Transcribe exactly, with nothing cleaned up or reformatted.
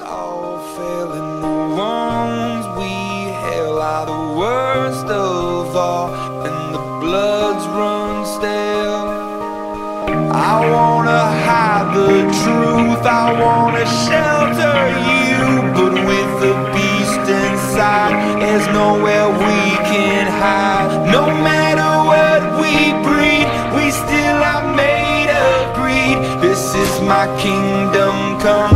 all fell, and the wounds we held are the worst of all, and the bloods run stale. I wanna hide the truth, I wanna shelter you, but with the beast inside, there's nowhere we can hide. No matter what we breed, we still are made of greed. This is my kingdom come.